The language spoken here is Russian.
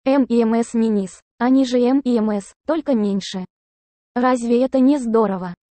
MEMS Minis. Они же MEMS, только меньше. Разве это не здорово?